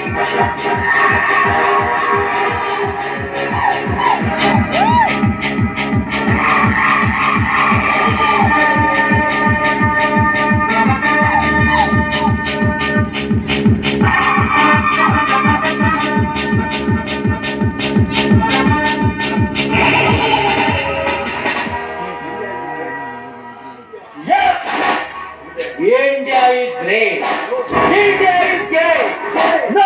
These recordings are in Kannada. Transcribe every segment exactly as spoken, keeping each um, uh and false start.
India is great. India is great. No.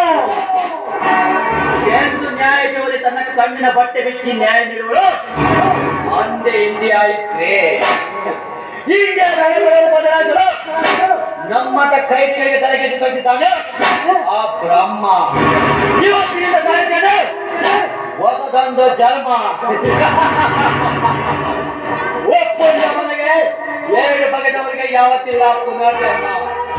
ಎಂದು ನ್ಯಾಯದೇವತೆ ತನ್ನ ಕಣ್ಣಿನ ಬಟ್ಟೆ ಬಿಚ್ಚಿ ನ್ಯಾಯ ನೀಡುವಳು ಅಂದೇ ಇಂಡಿಯಾ ಇಸ್ ಗ್ರೇಟ್. ಇಂಡಿಯಾದ ಹಣೆಬರಹವನ್ನು ಬದಲಾಯಿಸಲು ನಮ್ಮಂತ ಕೈದಿಗಳಿಗೆ ತಲೆಗೆದ್ದು ಕಳಿಸಿದ್ದಾನೆ ಆ ಬ್ರಹ್ಮ. ಇವತ್ತಿನಿಂದ ಸಾಯ್ತೇನೆ ಹೊಸದೊಂದು ಜನ್ಮ. ಒಪ್ಪಂದ ಮನೆಗೆ ಎರಡು ಬಗೆದವರಿಗೆ ಯಾವತ್ತಿಲ್ಲ ಪುನರ್ಜನ್ಮ.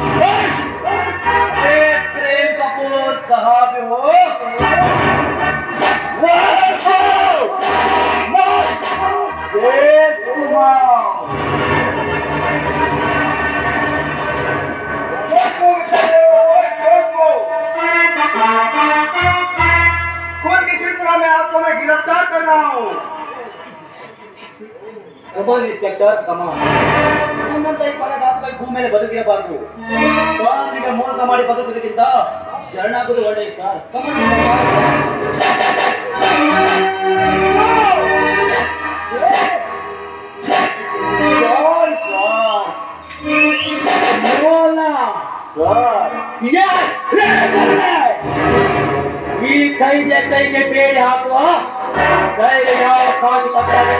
प्रेम कपूर कहाँ पे हो? कौन की सूचना में आपको मैं गिरफ्तार कर रहा हूँ. कमान इंस्पेक्टर कमान. ನನ್ನಂತ ಈ ಪರದಾತಕ ಭೂಮಿ ಮೇಲೆ ಬದುಕಿರಬಾರದು. ಸ್ವಾಮಿಗೆ ಮೋಸ ಮಾಡಿ ಬದುಕುವುದಕ್ಕಿಂತ ಶರಣಾಗುವುದು ಒಳ್ಳೆಯ ಸರ್. ಈ ಕೈಗೆ ಕೈಗೆ ಬೇಡಿ ಹಾಕುವ ಕೈಗೆ ಯಾವ ಕಾದು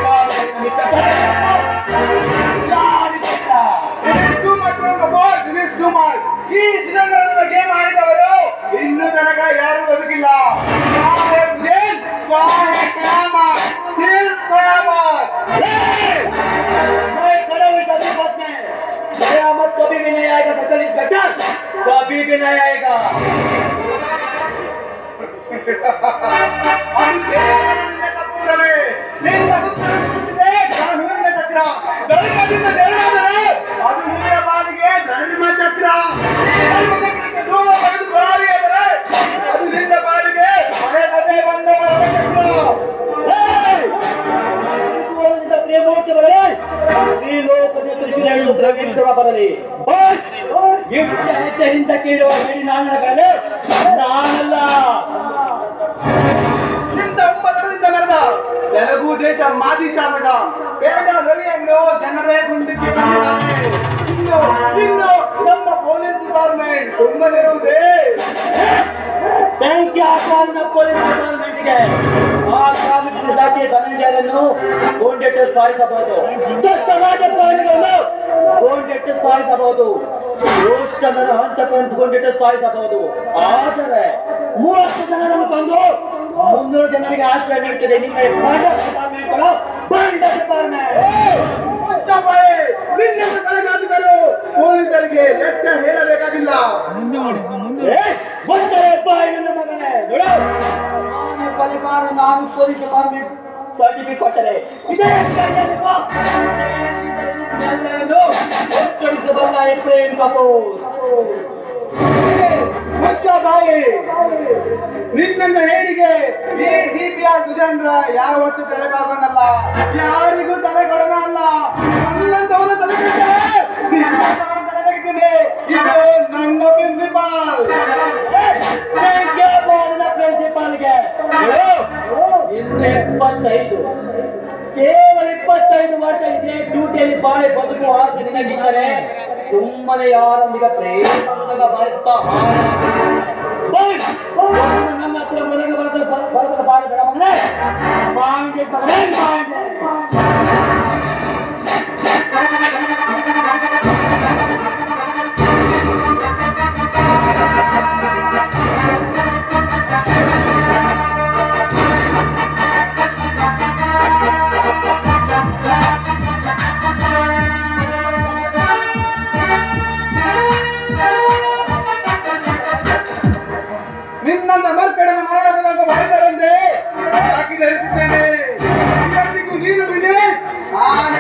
ಈ ಶ್ರೀರಂಗದ ಗೇಮ್ ಆಡಿದವರು ಇನ್ನೂ ತನಕ ಯಾರು ಬದುಕಿಲ್ಲ. कयामत कभी भी नहीं आएगा सकल इंस्पेक्टर, कभी भी नहीं आएगा. ಬರಲಿ ಹಿಂದಕ್ಕೆ ಇಡುವ ಬಿಡಿ ನಾನಲ್ಲ ನಾನಲ್ಲ. ಇಂಥ ಒಂಬತ್ತರಿಂದ ನಡೆದ ತೆಲುಗು ದೇಶ ಮಾಜಿ ಶಾಸಕ ಪೇಟ ರವಿಯನ್ನು ಜನರೇ ಗುಂಡಿಕ್ಕಿ ಇನ್ನು ಇನ್ನು ನಮ್ಮ ಪೊಲೀಸ್ ಡಿಪಾರ್ಟ್ಮೆಂಟ್ ತುಂಬಲಿರುವುದೇ ಬೆಂಕಿ ಹಾಕುವ ಪೊಲೀಸ್ ಡಿಪಾರ್ಟ್ಮೆಂಟ್ಗೆ ಆ ಕಾಮಿಟಿ ಇಲಾಖೆ ಧನಂಜಯರನ್ನು ಗೋಂಡೆಟ್ಟು ಸಾರಿಸಬಹುದು. ದುಷ್ಟ ರಾಜಕಾರಣಿಗಳನ್ನು ಗೋಂಡೆಟ್ಟು ಸಾರಿಸಬಹುದು. ದುಷ್ಟನನ್ನು ಹಂತಕ ಗೋಂಡೆಟ್ಟು ಸಾರಿಸಬಹುದು. ಆದರೆ ಮೂವತ್ತು ಜನರನ್ನು ತಂದು ಮುನ್ನೂರು ಜನರಿಗೆ ಆಶ್ರಯ ನೀಡುತ್ತದೆ ನಿಮ್ಮ ಡಿಪಾರ್ಟ್ಮೆಂಟ್ಗಳು ಬಂಡ ಡಿಪಾರ್ಟ್ಮೆಂಟ್. ಕಲೆಗಾದಿಗಳು ಪೊಲೀಸರಿಗೆ ಲೆಕ್ಕ ಹೇಳಬೇಕಾಗಿಲ್ಲ. ನನ್ನ ಮಗನೇ ನಾನು ಕಲೆಗಾರ, ನಾನು ಪೊಲೀಸ್ ಡಿಪಾರ್ಟ್ಮೆಂಟ್ ಸರ್ಟಿಫಿಕೇಟ್ ಕೊಟ್ಟರೆ ಇದೇ ಎಲ್ಲರನ್ನು ಒಟ್ಟೊಡಿಸಬಲ್ಲ ಪ್ರೇಮ್ ಕಪೂರ್. ಬಾಯಿ ನಿನ್ನ ಹೇಳಿಗೆ ಈ ಸಿಪಿಆರ್ ಸುಜೇಂದ್ರ ಯಾವತ್ತು ತಲೆಬಾಗೋನಲ್ಲ, ಯಾರಿಗೂ ತಲೆ ಕೊಡೋನಲ್ಲ. ನನ್ನಂತವನ ತಲೆ ತಲೆ ತೆಗಿತೀನಿ. ಇದು ನನ್ನ ಪ್ರಿನ್ಸಿಪಾಲ್. ಪ್ರಿನ್ಸಿಪಾಲ್ಗೆ ಇನ್ನು ಇಪ್ಪತ್ತೈದು ಕೇವಲ ಇಪ್ಪತ್ತೈದು ವರ್ಷ ಇದೆ ಡ್ಯೂಟಿಯಲ್ಲಿ ಬಾಳೆ ಬದುಕುವ ಆಸೆ ನಿನಗಿದ್ದರೆ ಸುಮ್ಮನೆ ಯಾರೊಂದಿಗೆ ಪ್ರೇಮ ಬಾರಿಸ್ತಾ ನಮ್ಮ ಹತ್ರ ಮನೆಗೆ ಬರೆದ ಬರೆದ ಬಾಳ ಬೇಡ ಮಗನೇ. ಮಾಡಿ ನಿನ್ನಂತ ಮರ್ಕಡನ ಮರಣದಾಗ ಮಾಡಿದರಂತೆ ಹಾಕಿ ಧರಿಸಿದ್ದೇನೆ. ಇವತ್ತಿಗೂ ನೀನು ವಿನೇಶ್